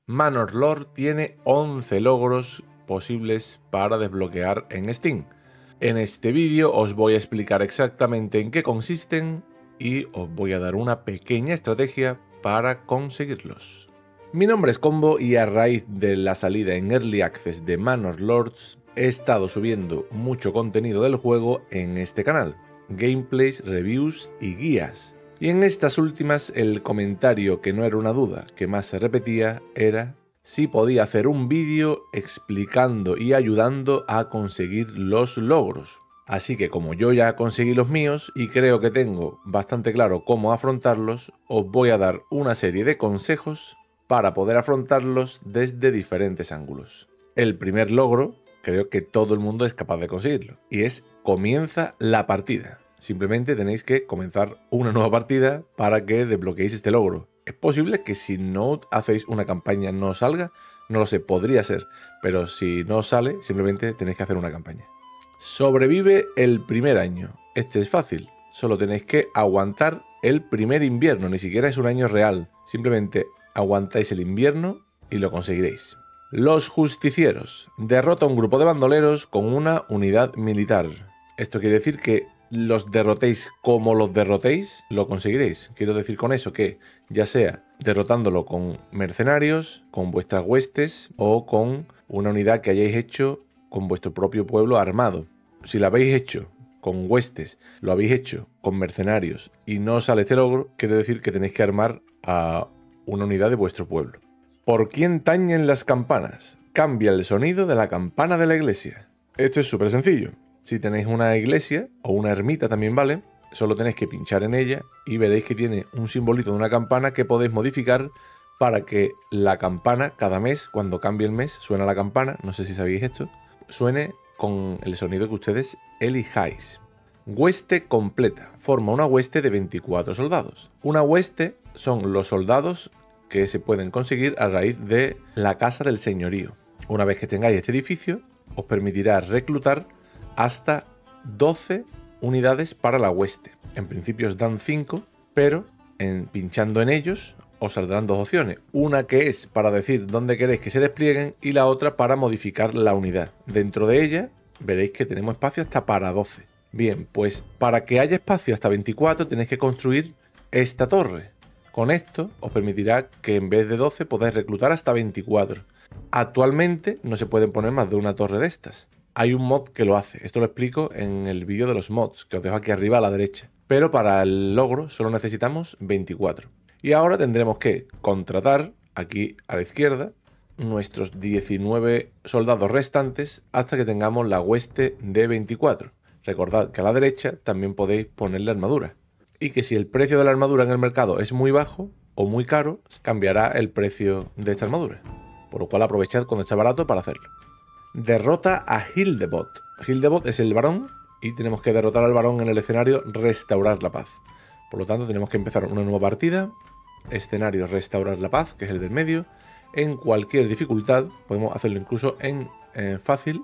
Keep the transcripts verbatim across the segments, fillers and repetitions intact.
Manor Lord tiene once logros posibles para desbloquear en Steam. En este vídeo os voy a explicar exactamente en qué consisten y os voy a dar una pequeña estrategia para conseguirlos. Mi nombre es Combo y a raíz de la salida en Early Access de Manor Lords he estado subiendo mucho contenido del juego en este canal, gameplays, reviews y guías. Y en estas últimas el comentario que no era una duda que más se repetía era si podía hacer un vídeo explicando y ayudando a conseguir los logros. Así que como yo ya conseguí los míos y creo que tengo bastante claro cómo afrontarlos, os voy a dar una serie de consejos para poder afrontarlos desde diferentes ángulos. El primer logro, creo que todo el mundo es capaz de conseguirlo, y es comienza la partida. Simplemente tenéis que comenzar una nueva partida para que desbloqueéis este logro. Es posible que si no hacéis una campaña no salga, no lo sé, podría ser, pero si no sale, simplemente tenéis que hacer una campaña. Sobrevive el primer año. Este es fácil, solo tenéis que aguantar el primer invierno, ni siquiera es un año real, simplemente aguantáis el invierno y lo conseguiréis. Los justicieros. Derrota a un grupo de bandoleros con una unidad militar. Esto quiere decir que los derrotéis como los derrotéis, lo conseguiréis. Quiero decir con eso que ya sea derrotándolo con mercenarios, con vuestras huestes o con una unidad que hayáis hecho con vuestro propio pueblo armado. Si lo habéis hecho con huestes, lo habéis hecho con mercenarios y no sale este logro, quiere decir que tenéis que armar a una unidad de vuestro pueblo. ¿Por quién tañen las campanas? Cambia el sonido de la campana de la iglesia. Esto es súper sencillo. Si tenéis una iglesia o una ermita también vale, solo tenéis que pinchar en ella y veréis que tiene un simbolito de una campana que podéis modificar para que la campana cada mes, cuando cambie el mes, suena la campana, no sé si sabéis esto, suene con el sonido que ustedes elijáis. Hueste completa. Forma una hueste de veinticuatro soldados. Una hueste son los soldados que se pueden conseguir a raíz de la casa del señorío. Una vez que tengáis este edificio, os permitirá reclutar hasta doce unidades para la hueste. En principio os dan cinco, pero en, pinchando en ellos os saldrán dos opciones. Una que es para decir dónde queréis que se desplieguen y la otra para modificar la unidad. Dentro de ella veréis que tenemos espacio hasta para doce. Bien, pues para que haya espacio hasta veinticuatro tenéis que construir esta torre. Con esto os permitirá que en vez de doce podáis reclutar hasta veinticuatro. Actualmente no se pueden poner más de una torre de estas. Hay un mod que lo hace, esto lo explico en el vídeo de los mods, que os dejo aquí arriba a la derecha. Pero para el logro solo necesitamos veinticuatro. Y ahora tendremos que contratar, aquí a la izquierda, nuestros diecinueve soldados restantes hasta que tengamos la hueste de veinticuatro. Recordad que a la derecha también podéis ponerle armadura. Y que si el precio de la armadura en el mercado es muy bajo o muy caro, cambiará el precio de esta armadura. Por lo cual aprovechad cuando está barato para hacerlo. Derrota a Hildebot. Hildebot es el varón y tenemos que derrotar al varón en el escenario Restaurar la Paz. Por lo tanto tenemos que empezar una nueva partida. Escenario Restaurar la Paz, que es el del medio. En cualquier dificultad, podemos hacerlo incluso en eh, fácil.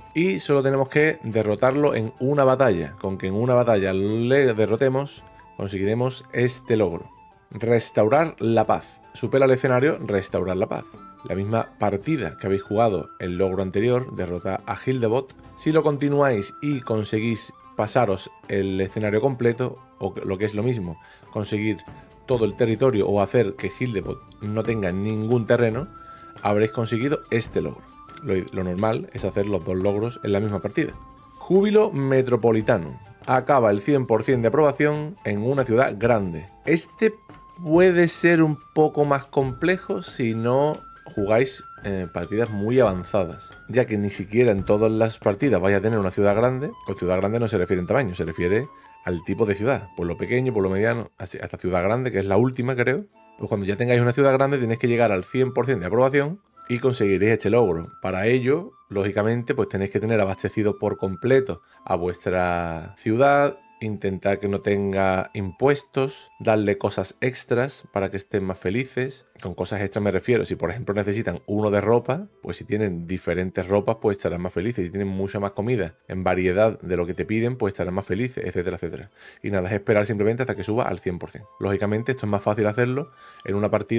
Y solo tenemos que derrotarlo en una batalla. Con que en una batalla le derrotemos, conseguiremos este logro. Restaurar la Paz. Supera el escenario Restaurar la Paz. La misma partida que habéis jugado el logro anterior, derrota a Hildebot. Si lo continuáis y conseguís pasaros el escenario completo, o lo que es lo mismo, conseguir todo el territorio o hacer que Hildebot no tenga ningún terreno, habréis conseguido este logro. Lo, lo normal es hacer los dos logros en la misma partida. Júbilo metropolitano. Acaba el cien por cien de aprobación en una ciudad grande. Este puede ser un poco más complejo si no jugáis eh, partidas muy avanzadas, ya que ni siquiera en todas las partidas vais a tener una ciudad grande. Con ciudad grande no se refiere en tamaño, se refiere al tipo de ciudad, por lo pequeño, por lo mediano, hasta ciudad grande, que es la última creo. Pues cuando ya tengáis una ciudad grande tenéis que llegar al cien por cien de aprobación y conseguiréis este logro. Para ello, lógicamente, pues tenéis que tener abastecido por completo a vuestra ciudad, intentar que no tenga impuestos, darle cosas extras para que estén más felices. Con cosas extras me refiero, si por ejemplo necesitan uno de ropa, pues si tienen diferentes ropas, pues estarán más felices. Si tienen mucha más comida en variedad de lo que te piden, pues estarán más felices, etcétera, etcétera. Y nada, es esperar simplemente hasta que suba al cien por cien. Lógicamente esto es más fácil hacerlo en una partida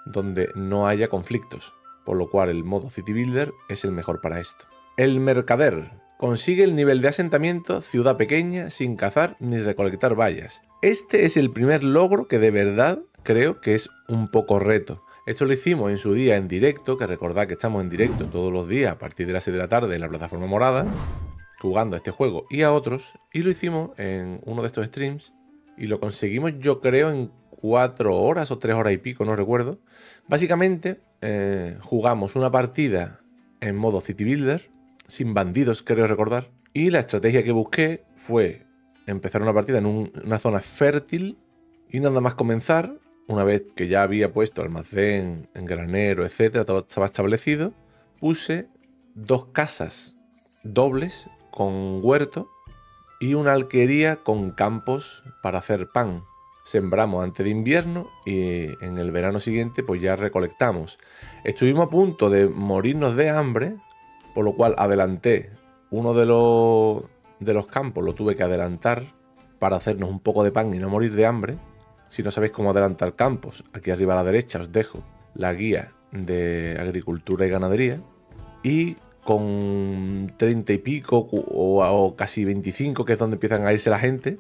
donde no haya conflictos, por lo cual el modo City Builder es el mejor para esto. El mercader. Consigue el nivel de asentamiento ciudad pequeña sin cazar ni recolectar vallas. Este es el primer logro que de verdad creo que es un poco reto. Esto lo hicimos en su día en directo, que recordad que estamos en directo todos los días a partir de las seis de la tarde en la plataforma morada, jugando a este juego y a otros, y lo hicimos en uno de estos streams y lo conseguimos yo creo en cuatro horas o tres horas y pico, no recuerdo. Básicamente eh, jugamos una partida en modo City Builder, sin bandidos creo recordar, y la estrategia que busqué fue empezar una partida en un, una zona fértil y nada más comenzar, una vez que ya había puesto almacén, en granero, etcétera, todo estaba establecido, puse dos casas dobles con huerto y una alquería con campos para hacer pan. Sembramos antes de invierno y en el verano siguiente pues ya recolectamos. Estuvimos a punto de morirnos de hambre, por lo cual adelanté uno de los, de los campos, lo tuve que adelantar para hacernos un poco de pan y no morir de hambre. Si no sabéis cómo adelantar campos, aquí arriba a la derecha os dejo la guía de agricultura y ganadería. Y con treinta y pico o, o casi veinticinco, que es donde empiezan a irse la gente,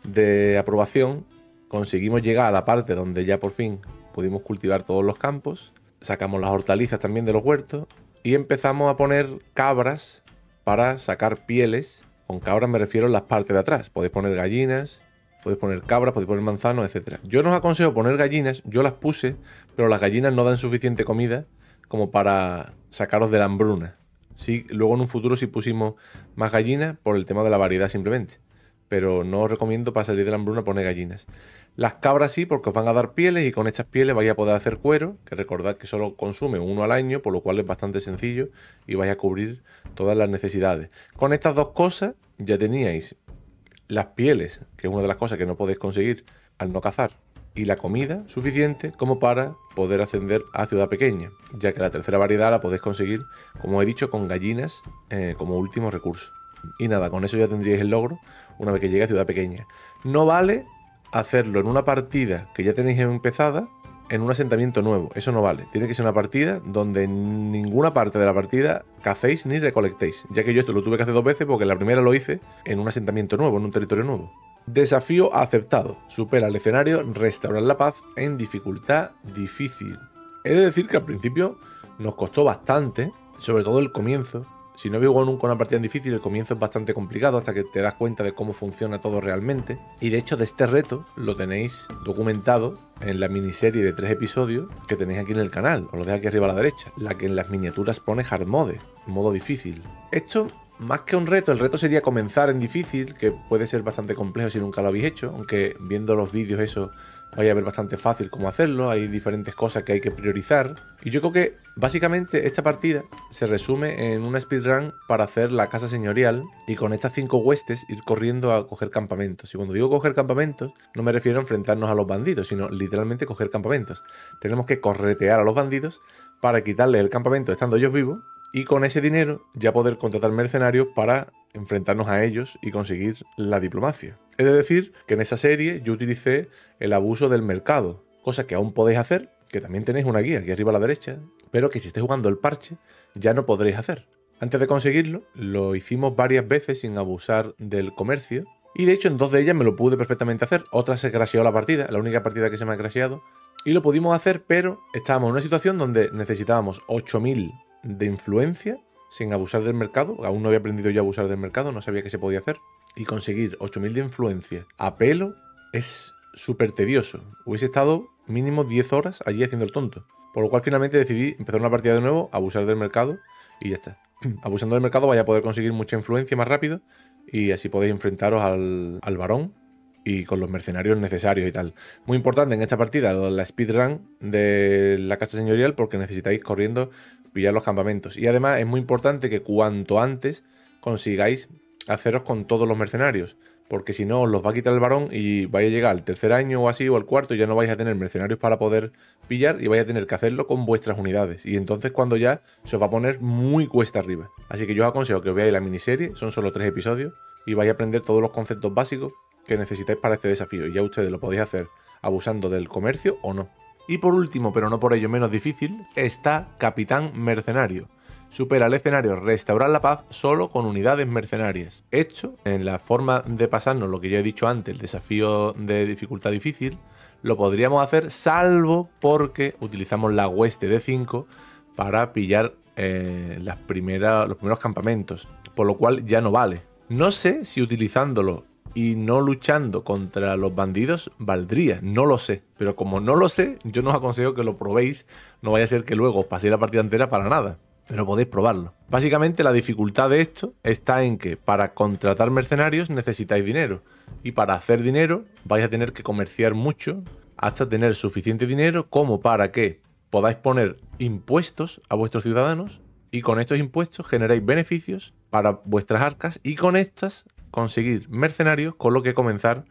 de aprobación, conseguimos llegar a la parte donde ya por fin pudimos cultivar todos los campos, sacamos las hortalizas también de los huertos y empezamos a poner cabras para sacar pieles. Con cabras me refiero a las partes de atrás. Podéis poner gallinas, podéis poner cabras, podéis poner manzanos, etcétera. Yo no os aconsejo poner gallinas, yo las puse, pero las gallinas no dan suficiente comida como para sacaros de la hambruna. Sí, luego en un futuro sí pusimos más gallinas por el tema de la variedad simplemente. Pero no os recomiendo para salir de la hambruna poner gallinas. Las cabras sí, porque os van a dar pieles y con estas pieles vais a poder hacer cuero, que recordad que solo consume uno al año, por lo cual es bastante sencillo y vais a cubrir todas las necesidades. Con estas dos cosas ya teníais las pieles, que es una de las cosas que no podéis conseguir al no cazar, y la comida suficiente como para poder ascender a ciudad pequeña, ya que la tercera variedad la podéis conseguir, como he dicho, con gallinas eh, como último recurso. Y nada, con eso ya tendríais el logro una vez que llegue a ciudad pequeña. No vale hacerlo en una partida que ya tenéis empezada en un asentamiento nuevo, eso no vale. Tiene que ser una partida donde en ninguna parte de la partida cacéis ni recolectéis, ya que yo esto lo tuve que hacer dos veces porque la primera lo hice en un asentamiento nuevo, en un territorio nuevo. Desafío aceptado. Supera el escenario, restaurar la paz en dificultad difícil. He de decir que al principio nos costó bastante, sobre todo el comienzo. Si no habéis jugado nunca una partida en difícil, el comienzo es bastante complicado hasta que te das cuenta de cómo funciona todo realmente. Y de hecho de este reto lo tenéis documentado en la miniserie de tres episodios que tenéis aquí en el canal. Os lo dejo aquí arriba a la derecha. La que en las miniaturas pone Hard Mode, modo difícil. Esto, más que un reto, el reto sería comenzar en difícil, que puede ser bastante complejo si nunca lo habéis hecho, aunque viendo los vídeos eso vaya a ver bastante fácil cómo hacerlo, hay diferentes cosas que hay que priorizar. Y yo creo que básicamente esta partida se resume en una speedrun para hacer la casa señorial y con estas cinco huestes ir corriendo a coger campamentos. Y cuando digo coger campamentos, no me refiero a enfrentarnos a los bandidos, sino literalmente coger campamentos. Tenemos que corretear a los bandidos para quitarles el campamento estando ellos vivos y con ese dinero ya poder contratar mercenarios para enfrentarnos a ellos y conseguir la diplomacia. He de decir que en esa serie yo utilicé el abuso del mercado, cosa que aún podéis hacer, que también tenéis una guía aquí arriba a la derecha, pero que si estáis jugando el parche ya no podréis hacer. Antes de conseguirlo, lo hicimos varias veces sin abusar del comercio, y de hecho en dos de ellas me lo pude perfectamente hacer, otra se crasheó la partida, la única partida que se me ha crasheado, y lo pudimos hacer, pero estábamos en una situación donde necesitábamos ocho mil de influencia sin abusar del mercado. Aún no había aprendido yo a abusar del mercado, no sabía que se podía hacer. Y conseguir ocho mil de influencia a pelo es súper tedioso. Hubiese estado mínimo diez horas allí haciendo el tonto. Por lo cual finalmente decidí empezar una partida de nuevo, abusar del mercado y ya está. Abusando del mercado vais a poder conseguir mucha influencia más rápido y así podéis enfrentaros al, al varón y con los mercenarios necesarios y tal. Muy importante en esta partida la speedrun de la casa señorial porque necesitáis corriendo pillar los campamentos. Y además es muy importante que cuanto antes consigáis haceros con todos los mercenarios, porque si no os los va a quitar el varón y vais a llegar al tercer año o así o al cuarto y ya no vais a tener mercenarios para poder pillar y vais a tener que hacerlo con vuestras unidades. Y entonces cuando ya se os va a poner muy cuesta arriba. Así que yo os aconsejo que os veáis la miniserie, son solo tres episodios y vais a aprender todos los conceptos básicos que necesitáis para este desafío y ya ustedes lo podéis hacer abusando del comercio o no. Y por último, pero no por ello menos difícil, está Capitán Mercenario. Supera el escenario Restaurar la Paz solo con unidades mercenarias. Esto, en la forma de pasarnos lo que ya he dicho antes, el desafío de dificultad difícil, lo podríamos hacer salvo porque utilizamos la hueste de cinco para pillar eh, las primeras, los primeros campamentos, por lo cual ya no vale. No sé si utilizándolo y no luchando contra los bandidos valdría, no lo sé. Pero como no lo sé, yo no os aconsejo que lo probéis, no vaya a ser que luego os paséis la partida entera para nada. Pero podéis probarlo. Básicamente la dificultad de esto está en que para contratar mercenarios necesitáis dinero. Y para hacer dinero vais a tener que comerciar mucho hasta tener suficiente dinero como para que podáis poner impuestos a vuestros ciudadanos y con estos impuestos generéis beneficios para vuestras arcas y con estas conseguir mercenarios con lo que comenzar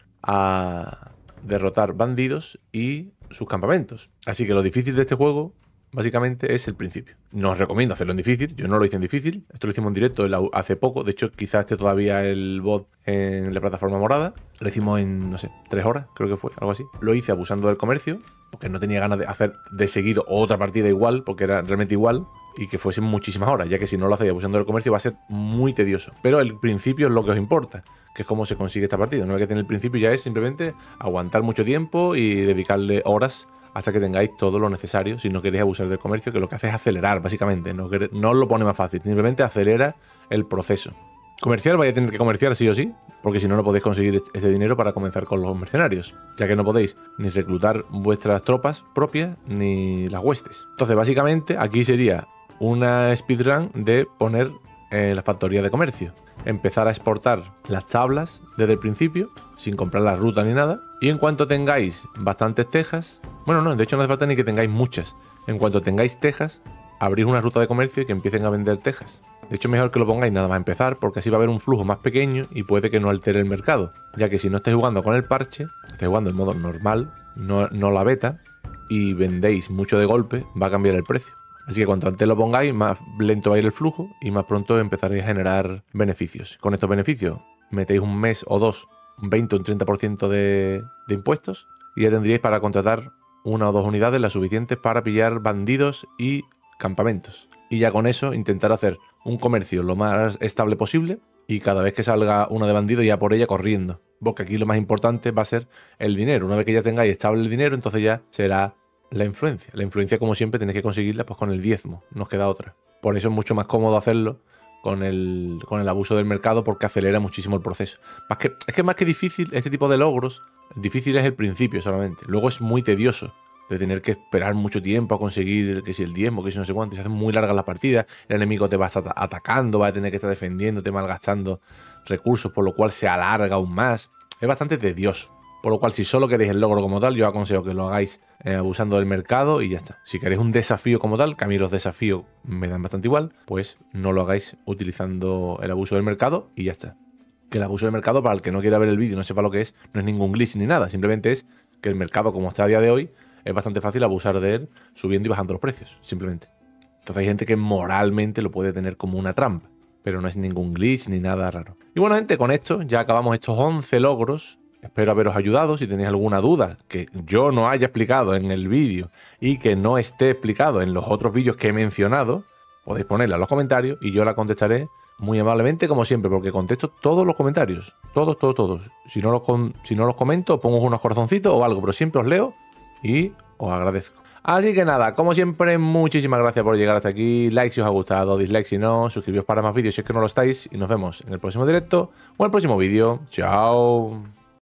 a derrotar bandidos y sus campamentos. Así que lo difícil de este juego básicamente es el principio. No os recomiendo hacerlo en difícil, yo no lo hice en difícil, esto lo hicimos en directo hace poco, de hecho quizás esté todavía el bot en la plataforma morada, lo hicimos en, no sé, tres horas, creo que fue, algo así. Lo hice abusando del comercio, porque no tenía ganas de hacer de seguido otra partida igual, porque era realmente igual, y que fuesen muchísimas horas, ya que si no lo hacéis abusando del comercio va a ser muy tedioso. Pero el principio es lo que os importa, que es cómo se consigue esta partida. No hay que tener el principio, ya es simplemente aguantar mucho tiempo y dedicarle horas hasta que tengáis todo lo necesario si no queréis abusar del comercio, que lo que hace es acelerar, básicamente. No, no os lo pone más fácil, simplemente acelera el proceso. Comerciar vais a tener que comerciar sí o sí, porque si no, no podéis conseguir ese dinero para comenzar con los mercenarios, ya que no podéis ni reclutar vuestras tropas propias ni las huestes. Entonces, básicamente, aquí sería una speedrun de poner eh, la factoría de comercio. Empezar a exportar las tablas desde el principio, sin comprar la ruta ni nada. Y en cuanto tengáis bastantes tejas, bueno, no, de hecho no hace falta ni que tengáis muchas. En cuanto tengáis tejas, abrís una ruta de comercio y que empiecen a vender tejas. De hecho, mejor que lo pongáis nada más empezar, porque así va a haber un flujo más pequeño y puede que no altere el mercado. Ya que si no estáis jugando con el parche, estáis jugando en modo normal, no, no la beta, y vendéis mucho de golpe, va a cambiar el precio. Así que cuanto antes lo pongáis, más lento va a ir el flujo y más pronto empezaréis a generar beneficios. Con estos beneficios metéis un mes o dos, un veinte o un treinta por ciento de, de impuestos y ya tendríais para contratar una o dos unidades las suficientes para pillar bandidos y campamentos. Y ya con eso intentar hacer un comercio lo más estable posible y cada vez que salga una de bandido ya por ella corriendo. Porque aquí lo más importante va a ser el dinero. Una vez que ya tengáis estable el dinero, entonces ya será la influencia. La influencia, como siempre, tenéis que conseguirla pues con el diezmo, no os queda otra. Por eso es mucho más cómodo hacerlo con el, con el abuso del mercado, porque acelera muchísimo el proceso. Más que, es que más que difícil, este tipo de logros, difícil es el principio solamente. Luego es muy tedioso de tener que esperar mucho tiempo a conseguir que si el diezmo, que si no sé cuánto, y se hacen muy largas las partidas, el enemigo te va a estar atacando, va a tener que estar defendiendo, te malgastando recursos, por lo cual se alarga aún más. Es bastante tedioso. Por lo cual, si solo queréis el logro como tal, yo aconsejo que lo hagáis eh, abusando del mercado y ya está. Si queréis un desafío como tal, que a mí los desafíos me dan bastante igual, pues no lo hagáis utilizando el abuso del mercado y ya está. Que el abuso del mercado, para el que no quiera ver el vídeo y no sepa lo que es, no es ningún glitch ni nada. Simplemente es que el mercado, como está a día de hoy, es bastante fácil abusar de él subiendo y bajando los precios, simplemente. Entonces hay gente que moralmente lo puede tener como una trampa, pero no es ningún glitch ni nada raro. Y bueno, gente, con esto ya acabamos estos once logros. Espero haberos ayudado. Si tenéis alguna duda que yo no haya explicado en el vídeo y que no esté explicado en los otros vídeos que he mencionado, podéis ponerla en los comentarios y yo la contestaré muy amablemente, como siempre, porque contesto todos los comentarios. Todos, todos, todos. Si no los, con, si no los comento, pongo unos corazoncitos o algo, pero siempre os leo y os agradezco. Así que nada, como siempre, muchísimas gracias por llegar hasta aquí. Like si os ha gustado, dislike si no, suscribíos para más vídeos si es que no lo estáis y nos vemos en el próximo directo o en el próximo vídeo. Chao.